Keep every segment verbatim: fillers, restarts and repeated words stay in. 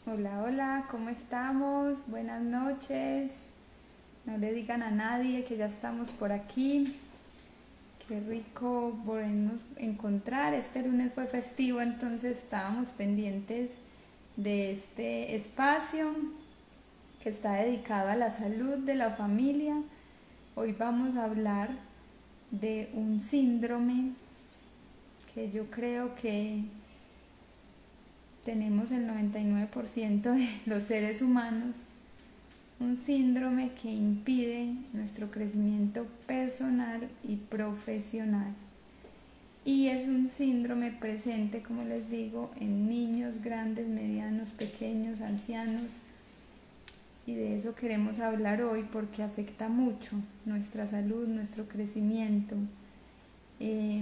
Hola, hola, ¿cómo estamos? Buenas noches. No le digan a nadie que ya estamos por aquí. Qué rico volvernos a encontrar. Este lunes fue festivo, entonces estábamos pendientes de este espacio que está dedicado a la salud de la familia. Hoy vamos a hablar de un síndrome que yo creo que tenemos el noventa y nueve por ciento de los seres humanos, un síndrome que impide nuestro crecimiento personal y profesional. Y es un síndrome presente, como les digo, en niños, grandes, medianos, pequeños, ancianos. Y de eso queremos hablar hoy porque afecta mucho nuestra salud, nuestro crecimiento. Eh,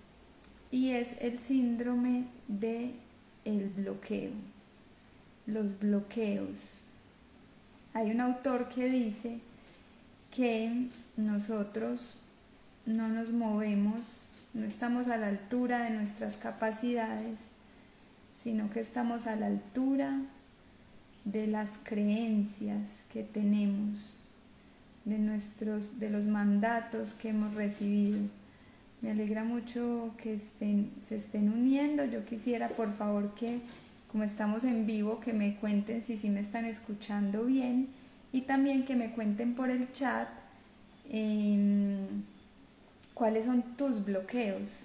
y es el síndrome de el bloqueo, los bloqueos. Hay un autor que dice que nosotros no nos movemos, no estamos a la altura de nuestras capacidades, sino que estamos a la altura de las creencias que tenemos, de nuestros, de los mandatos que hemos recibido. Me alegra mucho que estén, se estén uniendo. Yo quisiera, por favor, que como estamos en vivo, que me cuenten si sí me están escuchando bien y también que me cuenten por el chat eh, cuáles son tus bloqueos.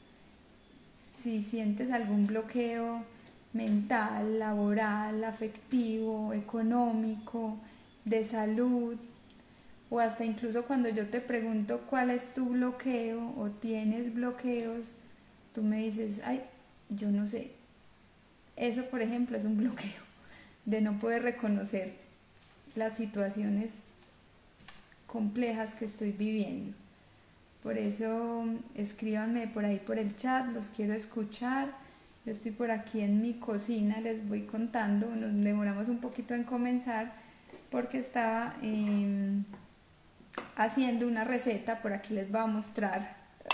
Si sientes algún bloqueo mental, laboral, afectivo, económico, de salud, o hasta incluso cuando yo te pregunto cuál es tu bloqueo o tienes bloqueos, tú me dices, ay, yo no sé. Eso, por ejemplo, es un bloqueo de no poder reconocer las situaciones complejas que estoy viviendo. Por eso escríbanme por ahí por el chat, los quiero escuchar. Yo estoy por aquí en mi cocina, les voy contando, nos demoramos un poquito en comenzar porque estaba eh, haciendo una receta, por aquí les voy a mostrar.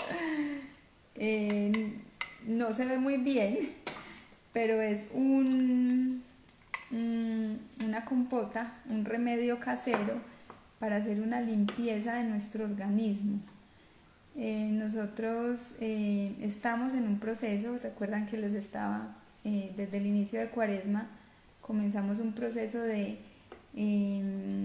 Eh, no se ve muy bien, pero es un, un, una compota, un remedio casero para hacer una limpieza de nuestro organismo. Eh, nosotros eh, estamos en un proceso, recuerdan que les estaba, eh, desde el inicio de Cuaresma, comenzamos un proceso de, eh,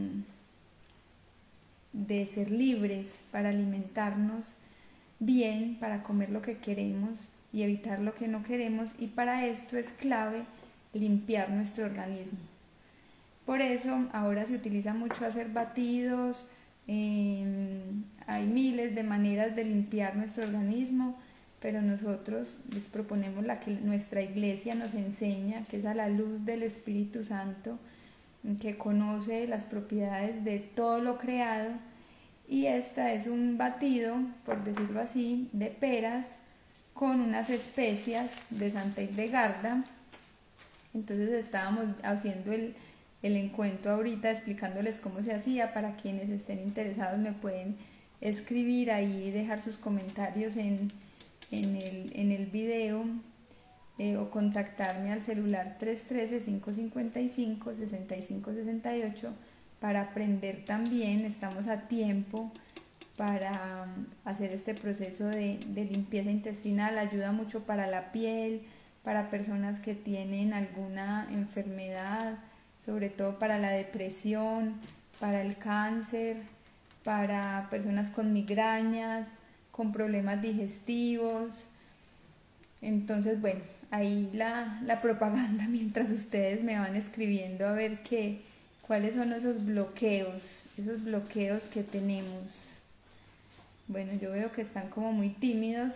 de ser libres para alimentarnos bien, para comer lo que queremos y evitar lo que no queremos, y para esto es clave limpiar nuestro organismo. Por eso ahora se utiliza mucho hacer batidos, eh, hay miles de maneras de limpiar nuestro organismo, pero nosotros les proponemos la que nuestra iglesia nos enseña, que es a la luz del Espíritu Santo, que conoce las propiedades de todo lo creado, y esta es un batido, por decirlo así, de peras con unas especias de Santa Hildegarda. Entonces estábamos haciendo el, el encuentro ahorita explicándoles cómo se hacía. Para quienes estén interesados me pueden escribir ahí y dejar sus comentarios en, en, el, en el video eh, o contactarme al celular tres uno tres, cinco cinco cinco, seis cinco seis ocho para aprender también. Estamos a tiempo para hacer este proceso de, de limpieza intestinal. Ayuda mucho para la piel, para personas que tienen alguna enfermedad, sobre todo para la depresión, para el cáncer, para personas con migrañas, con problemas digestivos. Entonces, bueno, ahí la, la propaganda mientras ustedes me van escribiendo a ver qué, cuáles son esos bloqueos, esos bloqueos que tenemos. Bueno, yo veo que están como muy tímidos.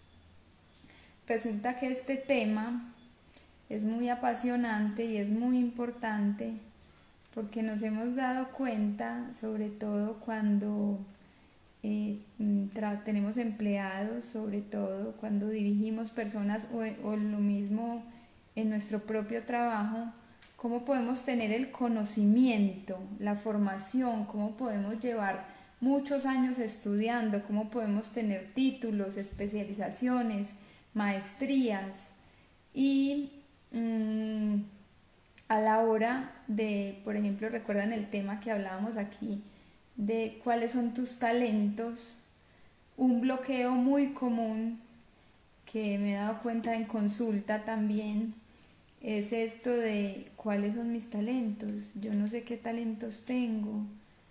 Resulta que este tema es muy apasionante y es muy importante porque nos hemos dado cuenta, sobre todo cuando eh, tenemos empleados, sobre todo cuando dirigimos personas o, o lo mismo en nuestro propio trabajo, cómo podemos tener el conocimiento, la formación, cómo podemos llevar muchos años estudiando, cómo podemos tener títulos, especializaciones, maestrías y mmm, a la hora de, por ejemplo, recuerdan el tema que hablábamos aquí de cuáles son tus talentos, un bloqueo muy común que me he dado cuenta en consulta también es esto de cuáles son mis talentos. Yo no sé qué talentos tengo,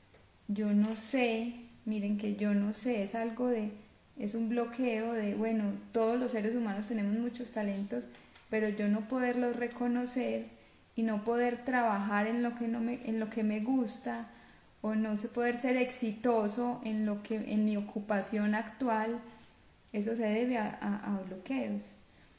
yo no sé, miren que yo no sé, es algo de, es un bloqueo de, bueno, todos los seres humanos tenemos muchos talentos, pero yo no poderlos reconocer y no poder trabajar en lo que, no me, en lo que me gusta, o no poder ser exitoso en, lo que, en mi ocupación actual, eso se debe a, a, a bloqueos.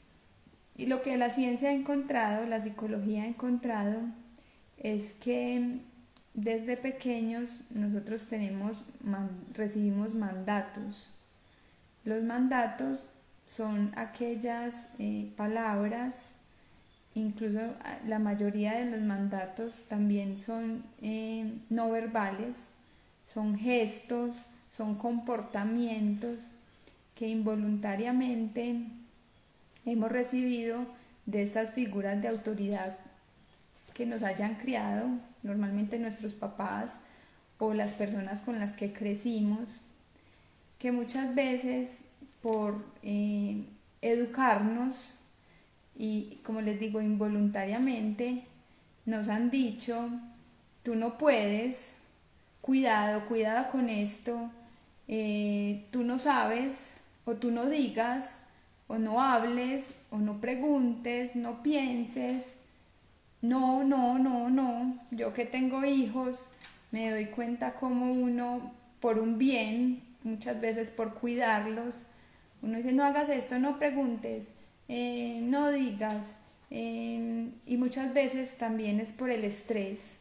Y lo que la ciencia ha encontrado, la psicología ha encontrado, es que desde pequeños nosotros tenemos, recibimos mandatos. Los mandatos son aquellas eh, palabras, incluso la mayoría de los mandatos también son eh, no verbales, son gestos, son comportamientos que involuntariamente hemos recibido de estas figuras de autoridad que nos hayan criado, normalmente nuestros papás o las personas con las que crecimos, que muchas veces por eh, educarnos y, como les digo, involuntariamente nos han dicho, tú no puedes, cuidado, cuidado con esto, eh, tú no sabes, o tú no digas, o no hables, o no preguntes, no pienses, no, no, no, no, yo que tengo hijos, me doy cuenta como uno, por un bien, muchas veces por cuidarlos, uno dice, no hagas esto, no preguntes, eh, no digas, eh, y muchas veces también es por el estrés.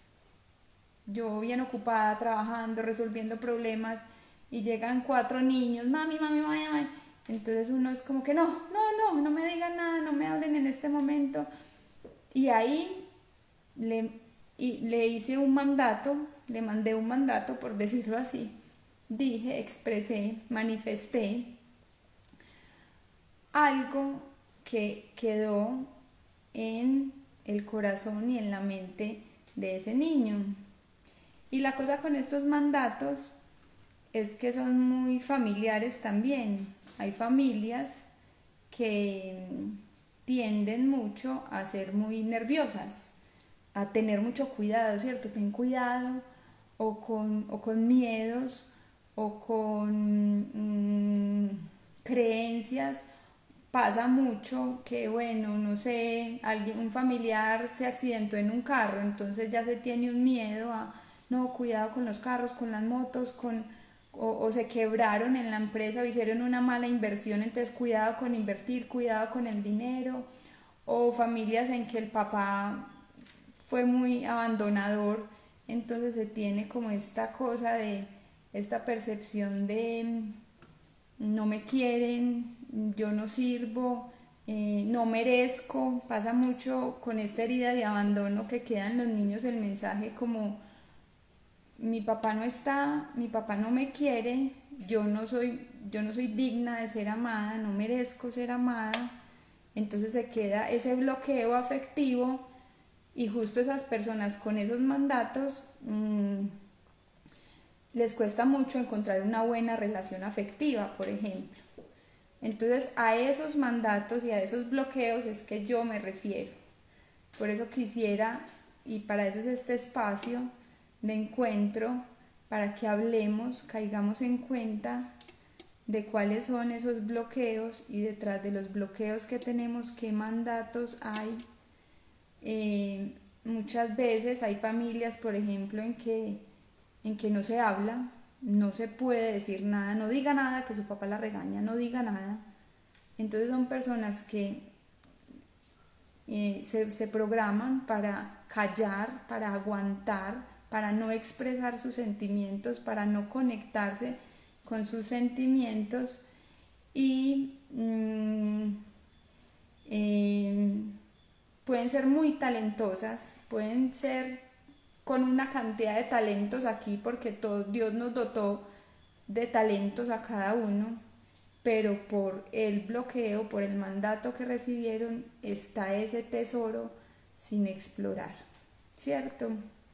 Yo bien ocupada, trabajando, resolviendo problemas, y llegan cuatro niños, mami, mami, mami, mami, entonces uno es como que no, no, no, no me digan nada, no me hablen en este momento, y ahí le, y le hice un mandato, le mandé un mandato, por decirlo así, dije, expresé, manifesté algo que quedó en el corazón y en la mente de ese niño. Y la cosa con estos mandatos es que son muy familiares también. Hay familias que tienden mucho a ser muy nerviosas, a tener mucho cuidado, ¿cierto? Ten cuidado, o con, o con miedos, o con mmm, creencias. Pasa mucho que, bueno, no sé, alguien, un familiar se accidentó en un carro, entonces ya se tiene un miedo a, no, cuidado con los carros, con las motos, con, o, o se quebraron en la empresa o hicieron una mala inversión, entonces cuidado con invertir, cuidado con el dinero, o familias en que el papá fue muy abandonador, entonces se tiene como esta cosa de, esta percepción de no me quieren, yo no sirvo, eh, no merezco. Pasa mucho con esta herida de abandono que queda en los niños el mensaje como mi papá no está, mi papá no me quiere, yo no soy, yo no soy digna de ser amada, no merezco ser amada. Entonces se queda ese bloqueo afectivo y justo esas personas con esos mandatos mmm, les cuesta mucho encontrar una buena relación afectiva, por ejemplo. Entonces a esos mandatos y a esos bloqueos es que yo me refiero. Por eso quisiera, y para eso es este espacio de encuentro, para que hablemos, caigamos en cuenta de cuáles son esos bloqueos y detrás de los bloqueos que tenemos, qué mandatos hay. Eh, muchas veces hay familias, por ejemplo, en que en que no se habla, no se puede decir nada, no diga nada, que su papá la regaña, no diga nada. Entonces son personas que eh, se, se programan para callar, para aguantar, para no expresar sus sentimientos, para no conectarse con sus sentimientos y mmm, eh, pueden ser muy talentosas, pueden ser con una cantidad de talentos aquí, porque todo, Dios nos dotó de talentos a cada uno, pero por el bloqueo, por el mandato que recibieron, está ese tesoro sin explorar. ¿cierto?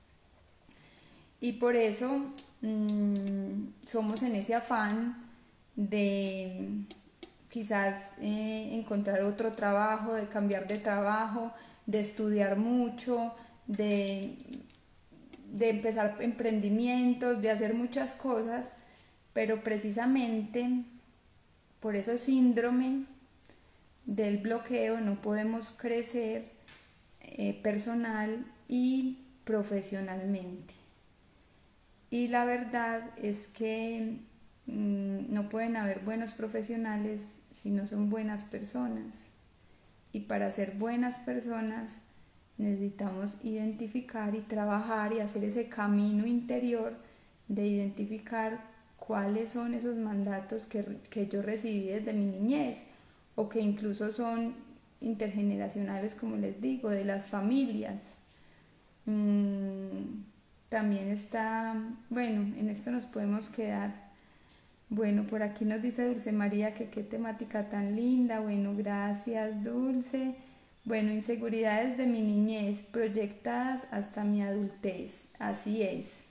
Y por eso mmm, somos en ese afán de quizás eh, encontrar otro trabajo, de cambiar de trabajo, de estudiar mucho, de, de empezar emprendimientos, de hacer muchas cosas, pero precisamente por ese síndrome del bloqueo no podemos crecer eh, personal y profesionalmente. Y la verdad es que mmm, no pueden haber buenos profesionales si no son buenas personas. Y para ser buenas personas necesitamos identificar y trabajar y hacer ese camino interior de identificar cuáles son esos mandatos que, que yo recibí desde mi niñez o que incluso son intergeneracionales, como les digo, de las familias. Mm, también está, bueno, en esto nos podemos quedar. Bueno, por aquí nos dice Dulce María que qué temática tan linda. Bueno, gracias, Dulce. Bueno, inseguridades de mi niñez proyectadas hasta mi adultez. Así es.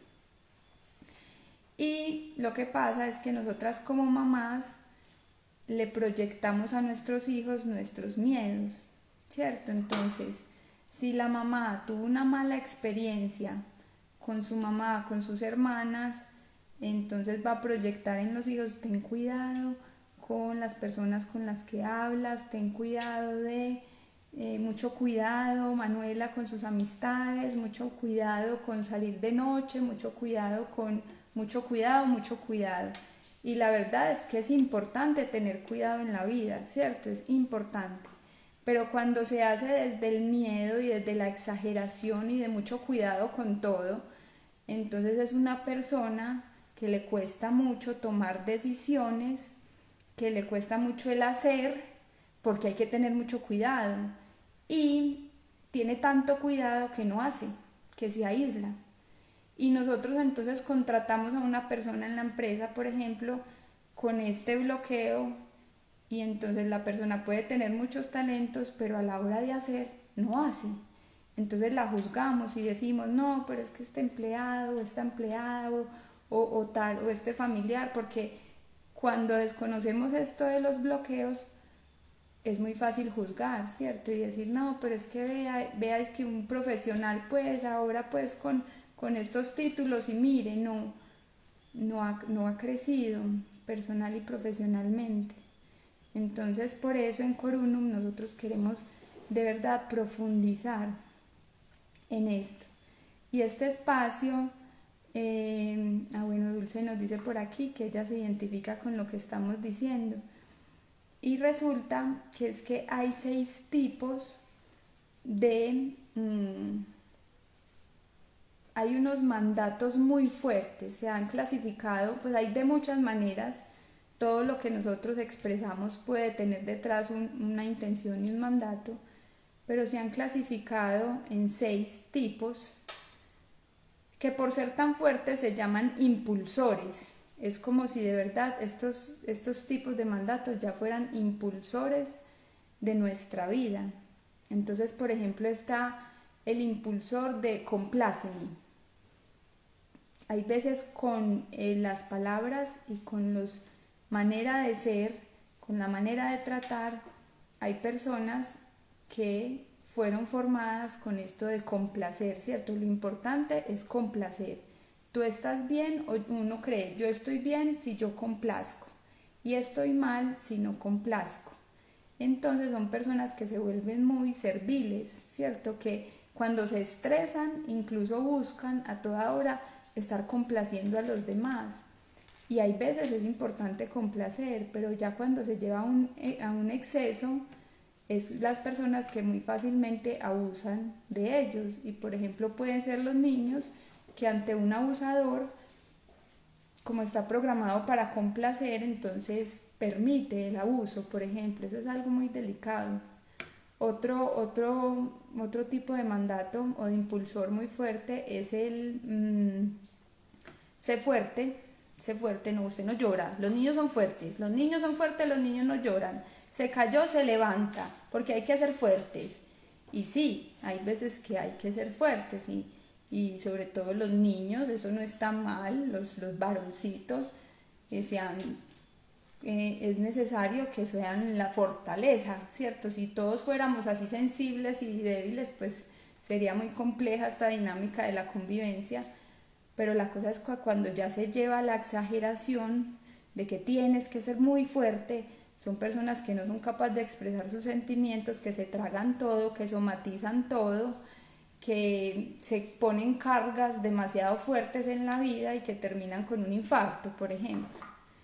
Y lo que pasa es que nosotras como mamás le proyectamos a nuestros hijos nuestros miedos, ¿cierto? Entonces, si la mamá tuvo una mala experiencia con su mamá, con sus hermanas, entonces va a proyectar en los hijos: ten cuidado con las personas con las que hablas, ten cuidado de, eh, mucho cuidado, Manuela, con sus amistades, mucho cuidado con salir de noche, mucho cuidado con, mucho cuidado, mucho cuidado. Y la verdad es que es importante tener cuidado en la vida, ¿cierto? Es importante. Pero cuando se hace desde el miedo y desde la exageración y de mucho cuidado con todo, entonces es una persona que le cuesta mucho tomar decisiones, que le cuesta mucho el hacer, porque hay que tener mucho cuidado. Y tiene tanto cuidado que no hace, que se aísla. Y nosotros entonces contratamos a una persona en la empresa, por ejemplo, con este bloqueo, y entonces la persona puede tener muchos talentos, pero a la hora de hacer no hace. Entonces la juzgamos y decimos: no, pero es que este empleado, esta empleada o, o tal, o este familiar, porque cuando desconocemos esto de los bloqueos es muy fácil juzgar, ¿cierto? Y decir: no, pero es que vea, vea es que un profesional pues ahora pues con, con estos títulos y mire, no, no ha, no ha crecido personal y profesionalmente. Entonces por eso en Corunum nosotros queremos de verdad profundizar en esto. Y este espacio, eh, ah bueno, Dulce nos dice por aquí que ella se identifica con lo que estamos diciendo. Y resulta que es que hay seis tipos de... Mmm, hay unos mandatos muy fuertes, se han clasificado, pues hay de muchas maneras. Todo lo que nosotros expresamos puede tener detrás un, una intención y un mandato, pero se han clasificado en seis tipos que por ser tan fuertes se llaman impulsores. Es como si de verdad estos, estos tipos de mandatos ya fueran impulsores de nuestra vida. Entonces, por ejemplo, está el impulsor de compláceme. Hay veces con eh, las palabras y con la manera de ser, con la manera de tratar, hay personas que fueron formadas con esto de complacer, ¿cierto? Lo importante es complacer. Tú estás bien, o uno cree, yo estoy bien si yo complazco, y estoy mal si no complazco. Entonces son personas que se vuelven muy serviles, ¿cierto? Que cuando se estresan, incluso buscan a toda hora estar complaciendo a los demás. Y hay veces es importante complacer, pero ya cuando se lleva a un, a un exceso, es las personas que muy fácilmente abusan de ellos. Y por ejemplo pueden ser los niños que ante un abusador, como está programado para complacer, entonces permite el abuso, por ejemplo. Eso es algo muy delicado. Otro, otro, otro tipo de mandato o de impulsor muy fuerte es el mmm, sé fuerte, sé fuerte, no, usted no llora, los niños son fuertes, los niños son fuertes, los niños no lloran, se cayó, se levanta, porque hay que ser fuertes. Y sí, hay veces que hay que ser fuertes y, y sobre todo los niños, eso no está mal, los, los varoncitos que sean, eh, es necesario que sean la fortaleza, ¿cierto? Si todos fuéramos así sensibles y débiles, pues sería muy compleja esta dinámica de la convivencia, pero la cosa es que cuando ya se lleva a la exageración de que tienes que ser muy fuerte, son personas que no son capaces de expresar sus sentimientos, que se tragan todo, que somatizan todo, que se ponen cargas demasiado fuertes en la vida y que terminan con un infarto, por ejemplo.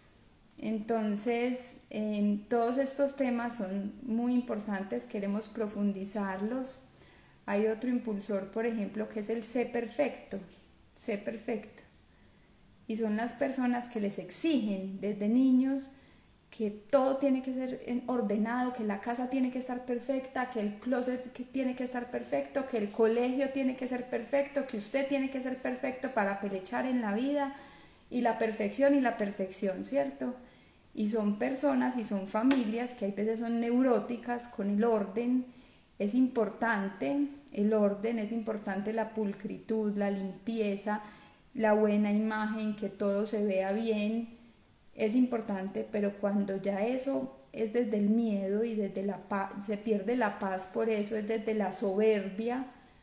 Entonces, eh, todos estos temas son muy importantes, queremos profundizarlos. Hay otro impulsor, por ejemplo, que es el sé perfecto, sé perfecto. Y son las personas que les exigen desde niños que todo tiene que ser ordenado, que la casa tiene que estar perfecta, que el closet tiene que estar perfecto, que el colegio tiene que ser perfecto, que usted tiene que ser perfecto para pelechar en la vida, y la perfección y la perfección, ¿cierto? Y son personas y son familias que a veces son neuróticas con el orden. Es importante el orden, es importante la pulcritud, la limpieza, la buena imagen, que todo se vea bien, es importante, pero cuando ya eso es desde el miedo y desde la paz, se pierde la paz por eso, es desde la soberbia,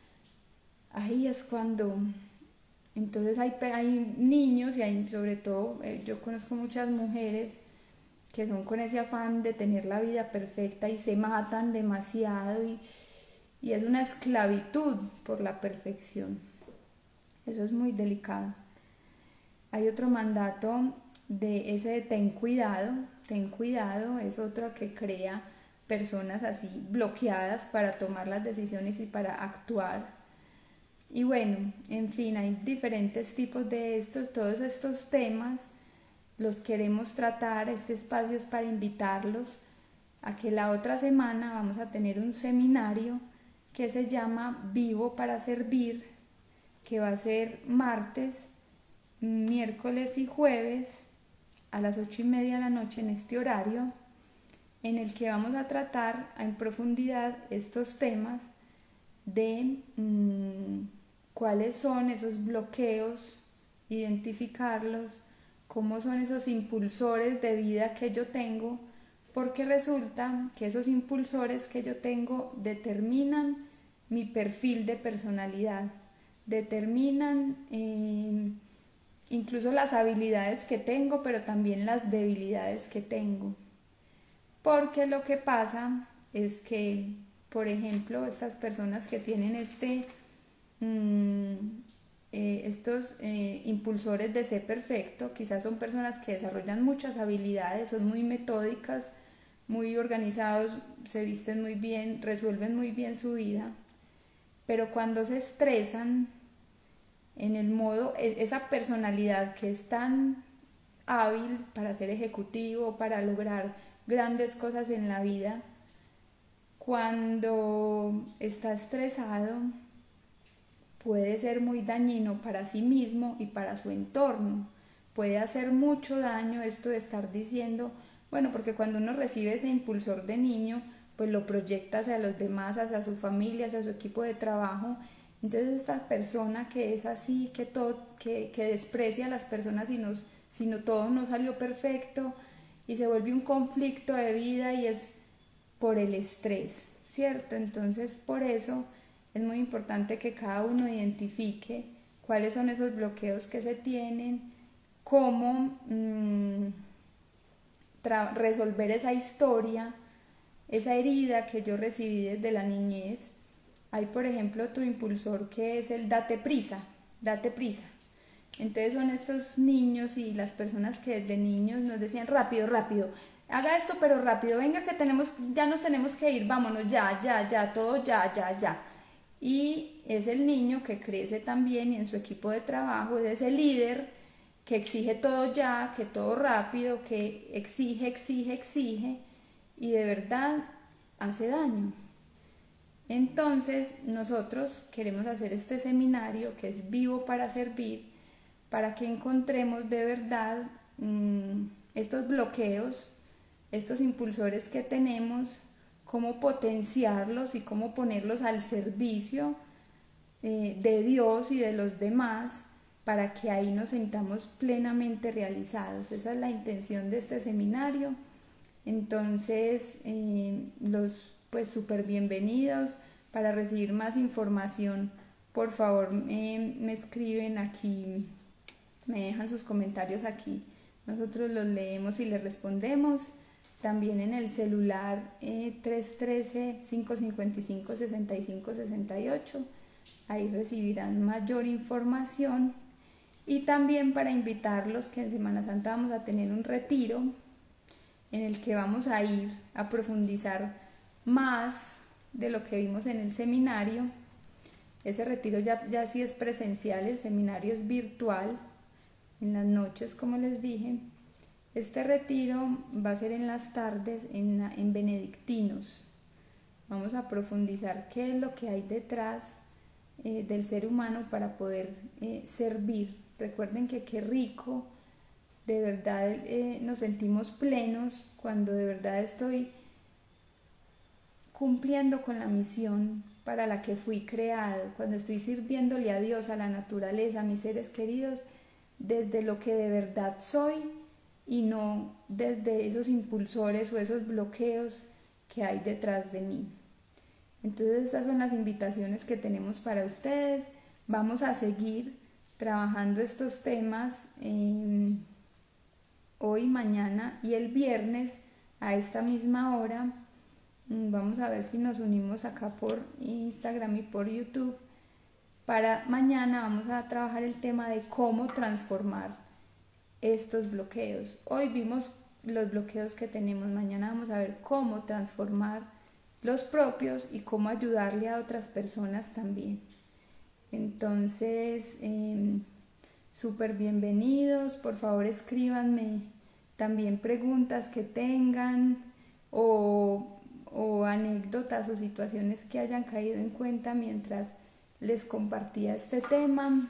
ahí es cuando, entonces hay, hay niños y hay sobre todo, eh, yo conozco muchas mujeres que son con ese afán de tener la vida perfecta y se matan demasiado y, y es una esclavitud por la perfección. Eso es muy delicado. Hay otro mandato de ese de ten cuidado, ten cuidado, es otro que crea personas así bloqueadas para tomar las decisiones y para actuar. Y bueno, en fin, hay diferentes tipos de estos, todos estos temas los queremos tratar. Este espacio es para invitarlos a que la otra semana vamos a tener un seminario que se llama Vivo para Servir, que va a ser martes, miércoles y jueves a las ocho y media de la noche en este horario, en el que vamos a tratar en profundidad estos temas de mmm, cuáles son esos bloqueos, identificarlos, cómo son esos impulsores de vida que yo tengo, porque resulta que esos impulsores que yo tengo determinan mi perfil de personalidad, determinan eh, incluso las habilidades que tengo, pero también las debilidades que tengo. Porque lo que pasa es que, por ejemplo, estas personas que tienen este, mmm, eh, estos eh, impulsores de ser perfecto, quizás son personas que desarrollan muchas habilidades, son muy metódicas, muy organizados, se visten muy bien, resuelven muy bien su vida, pero cuando se estresan, en el modo, esa personalidad que es tan hábil para ser ejecutivo, para lograr grandes cosas en la vida, cuando está estresado puede ser muy dañino para sí mismo y para su entorno. Puede hacer mucho daño esto de estar diciendo, bueno, porque cuando uno recibe ese impulsor de niño, pues lo proyecta hacia los demás, hacia su familia, hacia su equipo de trabajo. Entonces esta persona que es así, que, todo, que, que desprecia a las personas si, nos, si no, todo no salió perfecto, y se vuelve un conflicto de vida, y es por el estrés, ¿cierto? Entonces por eso es muy importante que cada uno identifique cuáles son esos bloqueos que se tienen, cómo mmm, resolver esa historia, esa herida que yo recibí desde la niñez. Hay, por ejemplo, otro impulsor que es el date prisa, date prisa. Entonces son estos niños y las personas que desde niños nos decían rápido, rápido, haga esto pero rápido, venga que tenemos, ya nos tenemos que ir, vámonos, ya, ya, ya, todo ya, ya, ya. Y es el niño que crece también y en su equipo de trabajo es ese líder que exige todo ya, que todo rápido, que exige, exige, exige, y de verdad hace daño. Entonces nosotros queremos hacer este seminario que es Vivo para Servir, para que encontremos de verdad mmm, estos bloqueos, estos impulsores que tenemos, cómo potenciarlos y cómo ponerlos al servicio eh, de Dios y de los demás, para que ahí nos sintamos plenamente realizados. Esa es la intención de este seminario. Entonces, eh, los pues súper bienvenidos. Para recibir más información, por favor, eh, me escriben aquí, me dejan sus comentarios aquí. Nosotros los leemos y les respondemos. También en el celular eh, tres uno tres, cinco cinco cinco, seis cinco seis ocho. Ahí recibirán mayor información. Y también para invitarlos que en Semana Santa vamos a tener un retiro en el que vamos a ir a profundizar más de lo que vimos en el seminario. Ese retiro ya, ya sí es presencial, el seminario es virtual, en las noches, como les dije. Este retiro va a ser en las tardes en, en Benedictinos. Vamos a profundizar qué es lo que hay detrás eh, del ser humano para poder eh, servir. Recuerden que qué rico, de verdad eh, nos sentimos plenos cuando de verdad estoy cumpliendo con la misión para la que fui creado, cuando estoy sirviéndole a Dios, a la naturaleza, a mis seres queridos, desde lo que de verdad soy y no desde esos impulsores o esos bloqueos que hay detrás de mí. Entonces estas son las invitaciones que tenemos para ustedes. Vamos a seguir trabajando estos temas eh, hoy, mañana y el viernes a esta misma hora. Vamos a ver si nos unimos acá por Instagram y por YouTube. Para mañana vamos a trabajar el tema de cómo transformar estos bloqueos. Hoy vimos los bloqueos que tenemos, mañana vamos a ver cómo transformar los propios y cómo ayudarle a otras personas también. Entonces, eh, súper bienvenidos. Por favor, escríbanme también preguntas que tengan o o anécdotas o situaciones que hayan caído en cuenta mientras les compartía este tema.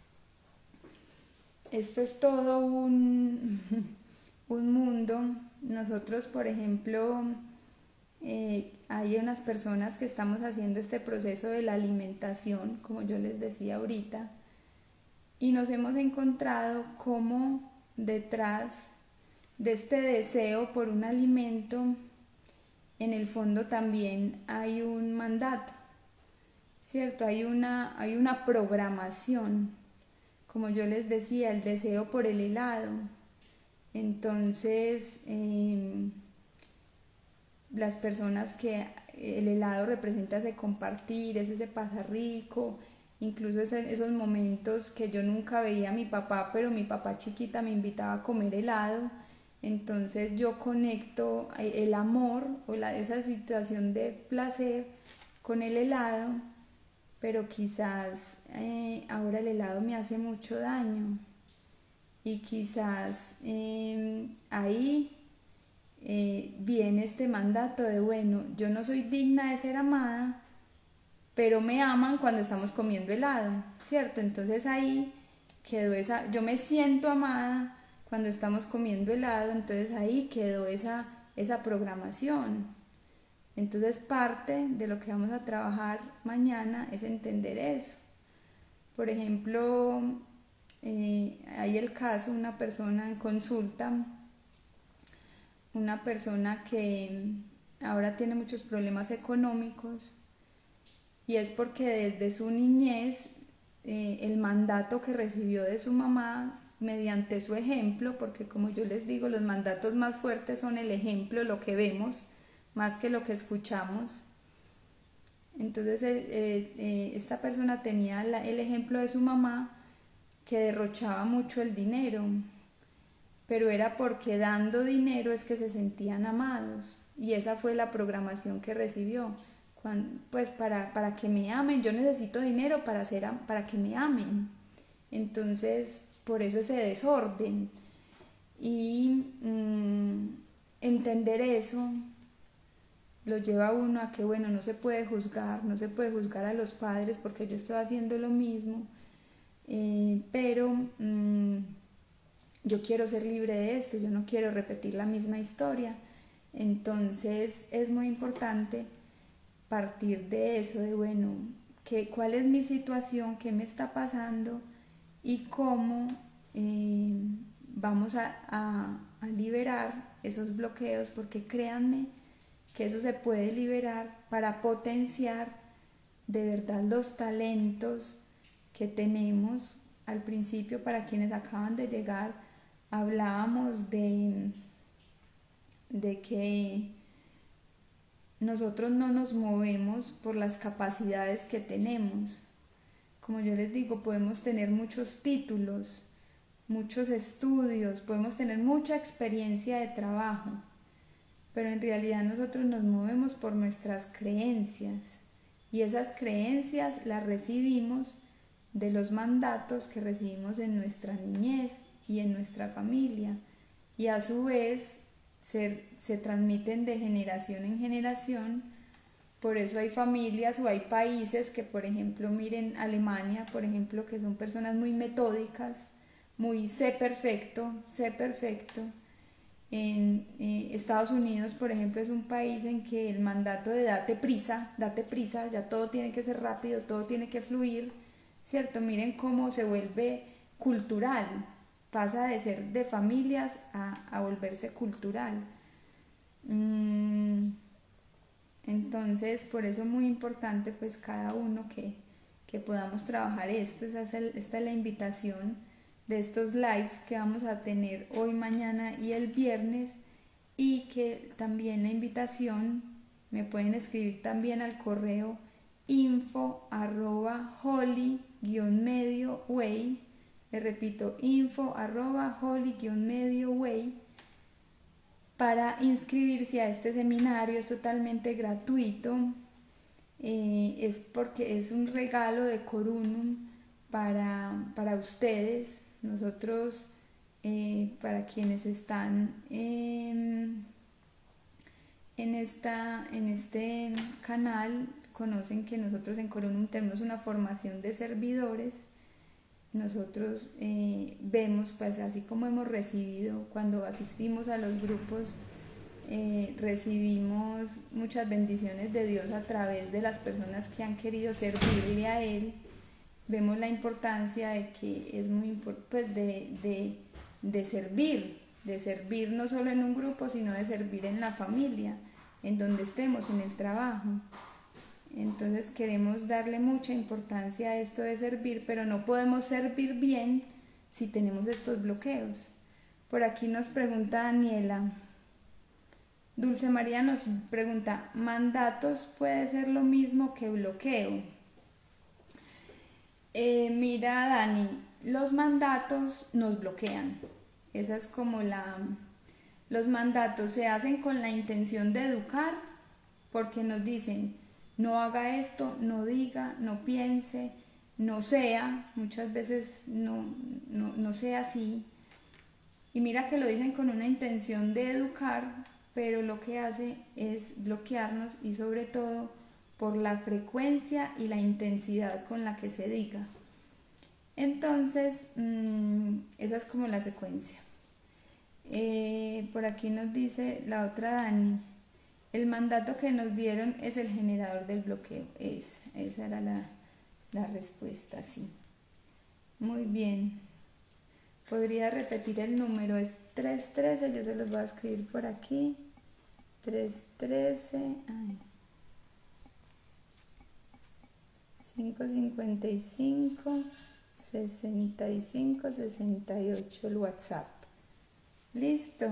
Esto es todo un, un mundo. Nosotros, por ejemplo, eh, hay unas personas que estamos haciendo este proceso de la alimentación, como yo les decía ahorita, y nos hemos encontrado como detrás de este deseo por un alimento, en el fondo también hay un mandato, ¿cierto? Hay una, hay una programación, como yo les decía, el deseo por el helado. Entonces, eh, las personas que el helado representa ese compartir, es ese pasar rico, incluso ese, esos momentos que yo nunca veía a mi papá, pero mi papá chiquita me invitaba a comer helado. Entonces yo conecto el amor o la, esa situación de placer con el helado, pero quizás eh, ahora el helado me hace mucho daño y quizás eh, ahí eh, viene este mandato de, bueno, yo no soy digna de ser amada, pero me aman cuando estamos comiendo helado, ¿cierto? Entonces ahí quedó esa, yo me siento amada cuando estamos comiendo helado, entonces ahí quedó esa, esa programación. Entonces parte de lo que vamos a trabajar mañana es entender eso. Por ejemplo, eh, hay el caso de una persona en consulta, una persona que ahora tiene muchos problemas económicos y es porque desde su niñez Eh, el mandato que recibió de su mamá mediante su ejemplo, porque como yo les digo, los mandatos más fuertes son el ejemplo, lo que vemos, más que lo que escuchamos. Entonces eh, eh, esta persona tenía la, el ejemplo de su mamá, que derrochaba mucho el dinero, pero era porque dando dinero es que se sentían amados, y esa fue la programación que recibió. Pues para, para que me amen, yo necesito dinero para, ser, para que me amen. Entonces, por eso ese desorden. Y mmm, entender eso lo lleva a uno a que, bueno, no se puede juzgar, no se puede juzgar a los padres porque yo estoy haciendo lo mismo, eh, pero mmm, yo quiero ser libre de esto, yo no quiero repetir la misma historia. Entonces es muy importante partir de eso, de bueno, que, cuál es mi situación, qué me está pasando y cómo eh, vamos a, a, a liberar esos bloqueos, porque créanme que eso se puede liberar para potenciar de verdad los talentos que tenemos. Al principio, para quienes acaban de llegar, hablábamos de, de que nosotros no nos movemos por las capacidades que tenemos. Como yo les digo, podemos tener muchos títulos, muchos estudios, podemos tener mucha experiencia de trabajo, pero en realidad nosotros nos movemos por nuestras creencias, y esas creencias las recibimos de los mandatos que recibimos en nuestra niñez y en nuestra familia, y a su vez se, se transmiten de generación en generación. Por eso hay familias o hay países que, por ejemplo, miren Alemania, por ejemplo, que son personas muy metódicas, muy sé perfecto, sé perfecto. En eh, Estados Unidos, por ejemplo, es un país en que el mandato de date prisa, date prisa, ya todo tiene que ser rápido, todo tiene que fluir, ¿cierto? Miren cómo se vuelve cultural, pasa de ser de familias a, a volverse cultural. Mm, entonces, por eso es muy importante, pues, cada uno que, que podamos trabajar esto. Esa es el, esta es la invitación de estos lives que vamos a tener hoy, mañana y el viernes, y que también la invitación me pueden escribir también al correo info arroba holy guion medio way. Le repito, info arroba holy guion medio way, para inscribirse a este seminario. Es totalmente gratuito, eh, es porque es un regalo de Corunum para, para ustedes. Nosotros, eh, para quienes están eh, en, esta, en este canal, conocen que nosotros en Corunum tenemos una formación de servidores. Nosotros eh, vemos, pues así como hemos recibido cuando asistimos a los grupos, eh, recibimos muchas bendiciones de Dios a través de las personas que han querido servirle a Él. Vemos la importancia de que es muy importante, pues de, de, de servir, de servir no solo en un grupo, sino de servir en la familia, en donde estemos, en el trabajo. Entonces queremos darle mucha importancia a esto de servir, pero no podemos servir bien si tenemos estos bloqueos. Por aquí nos pregunta Daniela. Dulce María nos pregunta, ¿mandatos puede ser lo mismo que bloqueo? Eh, mira, Dani, los mandatos nos bloquean. Esa es como la... Los mandatos se hacen con la intención de educar, porque nos dicen, no haga esto, no diga, no piense, no sea. Muchas veces no, no, no sea así. Y mira que lo dicen con una intención de educar, pero lo que hace es bloquearnos, y sobre todo por la frecuencia y la intensidad con la que se diga. Entonces, mmm, esa es como la secuencia. Eh, por aquí nos dice la otra Dani, el mandato que nos dieron es el generador del bloqueo. Es, esa era la, la respuesta, sí. Muy bien. Podría repetir el número, es tres trece, yo se los voy a escribir por aquí. tres trece, ay. cinco cincuenta y cinco, sesenta y cinco, sesenta y ocho, el WhatsApp. Listo.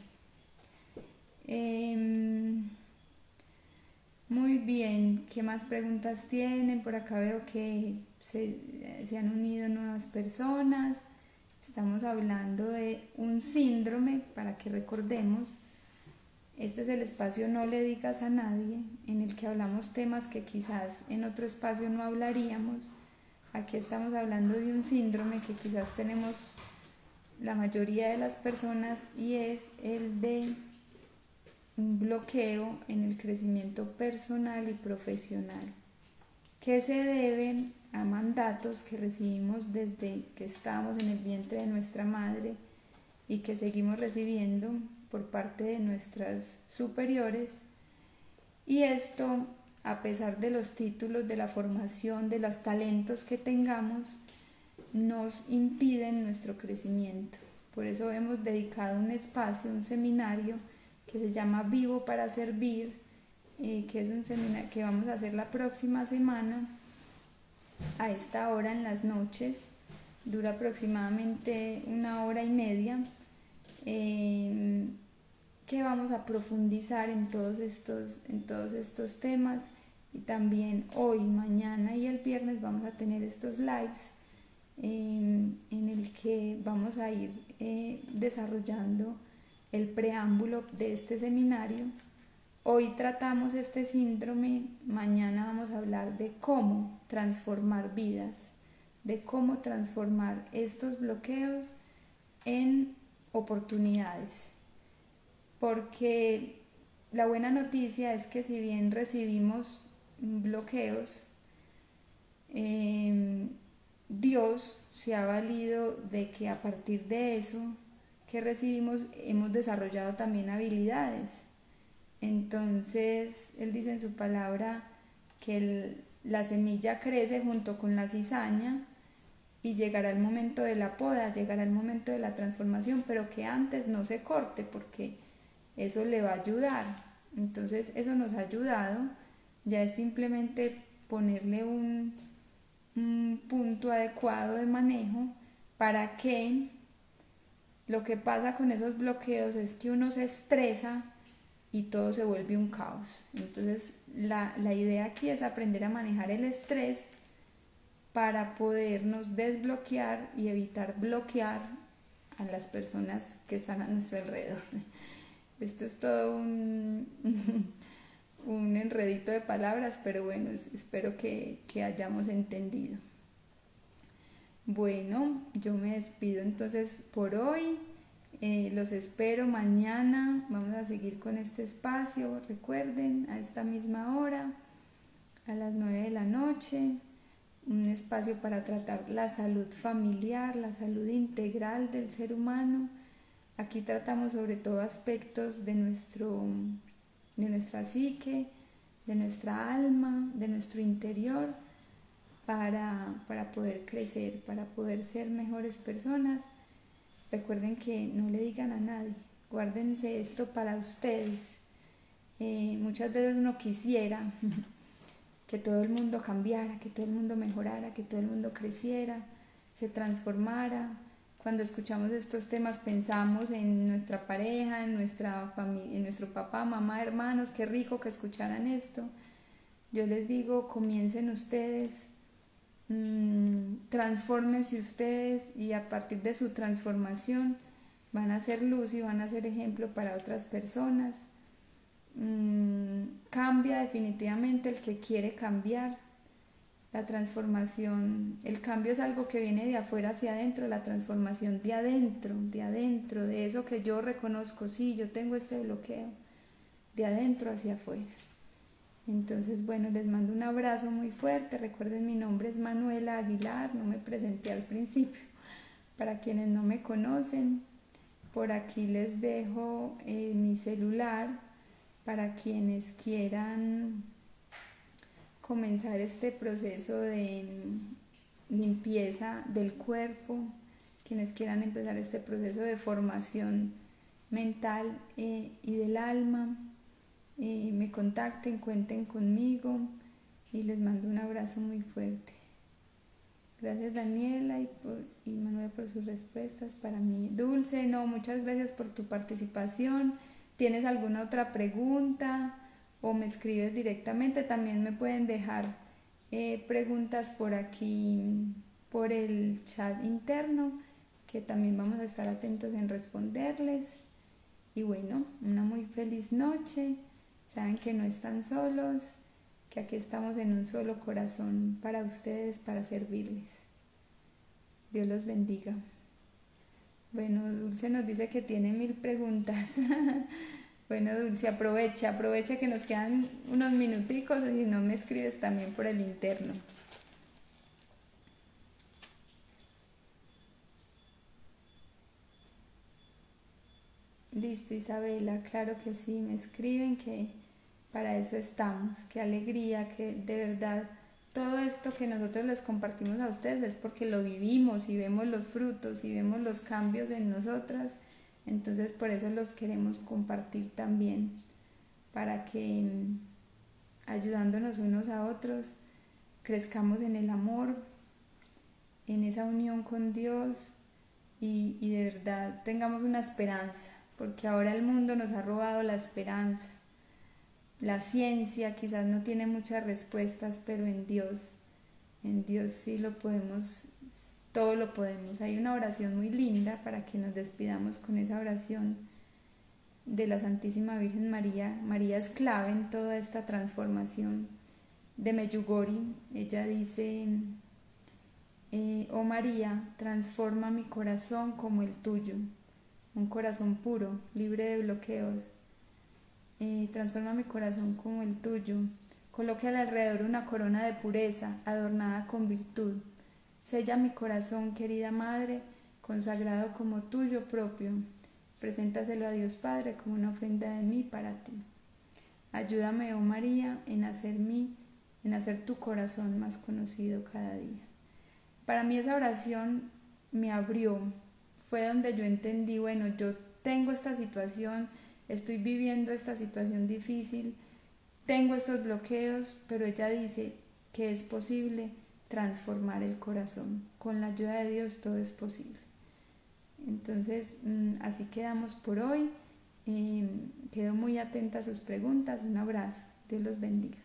Eh, muy bien, ¿qué más preguntas tienen? Por acá veo que se, se han unido nuevas personas. Estamos hablando de un síndrome, para que recordemos. Este es el espacio No le digas a nadie, en el que hablamos temas que quizás en otro espacio no hablaríamos. Aquí estamos hablando de un síndrome que quizás tenemos la mayoría de las personas, y es el de un bloqueo en el crecimiento personal y profesional, que se debe a mandatos que recibimos desde que estábamos en el vientre de nuestra madre y que seguimos recibiendo por parte de nuestras superiores, y esto, a pesar de los títulos, de la formación, de los talentos que tengamos, nos impiden nuestro crecimiento. Por eso hemos dedicado un espacio, un seminario que se llama Vivo para Servir, eh, que es un seminario que vamos a hacer la próxima semana a esta hora en las noches. Dura aproximadamente una hora y media, eh, que vamos a profundizar en todos estos, en todos estos temas. Y también hoy, mañana y el viernes vamos a tener estos lives eh, en el que vamos a ir eh, desarrollando el preámbulo de este seminario. Hoy tratamos este síndrome, mañana vamos a hablar de cómo transformar vidas, de cómo transformar estos bloqueos en oportunidades. Porque la buena noticia es que si bien recibimos bloqueos, eh, Dios se ha valido de que a partir de eso que recibimos hemos desarrollado también habilidades. Entonces Él dice en su palabra que el, la semilla crece junto con la cizaña y llegará el momento de la poda, llegará el momento de la transformación, pero que antes no se corte porque eso le va a ayudar. Entonces eso nos ha ayudado, ya es simplemente ponerle un, un punto adecuado de manejo para que lo que pasa con esos bloqueos es que uno se estresa y todo se vuelve un caos. Entonces la, la idea aquí es aprender a manejar el estrés para podernos desbloquear y evitar bloquear a las personas que están a nuestro alrededor. Esto es todo un, un enredito de palabras, pero bueno, espero que, que hayamos entendido. Bueno, yo me despido entonces por hoy. Eh, los espero mañana. Vamos a seguir con este espacio. Recuerden, a esta misma hora, a las nueve de la noche, un espacio para tratar la salud familiar, la salud integral del ser humano. Aquí tratamos sobre todo aspectos de, nuestro, de nuestra psique, de nuestra alma, de nuestro interior, para, para poder crecer, para poder ser mejores personas. Recuerden que no le digan a nadie, guárdense esto para ustedes. Eh, muchas veces uno quisiera que todo el mundo cambiara, que todo el mundo mejorara, que todo el mundo creciera, se transformara. Cuando escuchamos estos temas pensamos en nuestra pareja, en nuestra familia, en nuestro papá, mamá, hermanos. Qué rico que escucharan esto. Yo les digo, comiencen ustedes, mmm, transfórmense ustedes, y a partir de su transformación van a ser luz y van a ser ejemplo para otras personas. Mmm, cambia definitivamente el que quiere cambiar. La transformación, el cambio es algo que viene de afuera hacia adentro, la transformación de adentro, de adentro, de eso que yo reconozco, sí, yo tengo este bloqueo, de adentro hacia afuera. Entonces, bueno, les mando un abrazo muy fuerte. Recuerden, mi nombre es Manuela Aguilar, no me presenté al principio. Para quienes no me conocen, por aquí les dejo eh, mi celular para quienes quieran comenzar este proceso de limpieza del cuerpo, quienes quieran empezar este proceso de formación mental eh, y del alma. Eh, me contacten, cuenten conmigo y les mando un abrazo muy fuerte. Gracias Daniela y, por, y Manuel por sus respuestas. Para mí, Dulce, no, muchas gracias por tu participación. ¿Tienes alguna otra pregunta o me escribes directamente? También me pueden dejar eh, preguntas por aquí, por el chat interno, que también vamos a estar atentos en responderles. Y bueno, una muy feliz noche. Saben que no están solos, que aquí estamos en un solo corazón para ustedes, para servirles. Dios los bendiga. Bueno, Dulce nos dice que tiene mil preguntas. Bueno, Dulce, aprovecha, aprovecha que nos quedan unos minuticos, y si no me escribes también por el interno. Listo, Isabela, claro que sí, me escriben que para eso estamos, qué alegría, que de verdad todo esto que nosotros les compartimos a ustedes es porque lo vivimos y vemos los frutos y vemos los cambios en nosotras, entonces por eso los queremos compartir también, para que mm, ayudándonos unos a otros crezcamos en el amor, en esa unión con Dios y, y de verdad tengamos una esperanza, porque ahora el mundo nos ha robado la esperanza. La ciencia quizás no tiene muchas respuestas, pero en Dios, en Dios sí lo podemos, todo lo podemos. Hay una oración muy linda para que nos despidamos con esa oración de la Santísima Virgen María. María es clave en toda esta transformación de Medjugorje. Ella dice: eh, oh María, transforma mi corazón como el tuyo, un corazón puro, libre de bloqueos. Eh, transforma mi corazón como el tuyo. Coloque alrededor una corona de pureza, adornada con virtud. Sella mi corazón, querida Madre, consagrado como tuyo propio. Preséntaselo a Dios Padre como una ofrenda de mí para ti. Ayúdame, oh María, en hacer mí, en hacer tu corazón más conocido cada día. Para mí esa oración me abrió, fue donde yo entendí, bueno, yo tengo esta situación, estoy viviendo esta situación difícil, tengo estos bloqueos, pero ella dice que es posible transformar el corazón. Con la ayuda de Dios todo es posible. Entonces, así quedamos por hoy. Eh, quedo muy atenta a sus preguntas. Un abrazo. Dios los bendiga.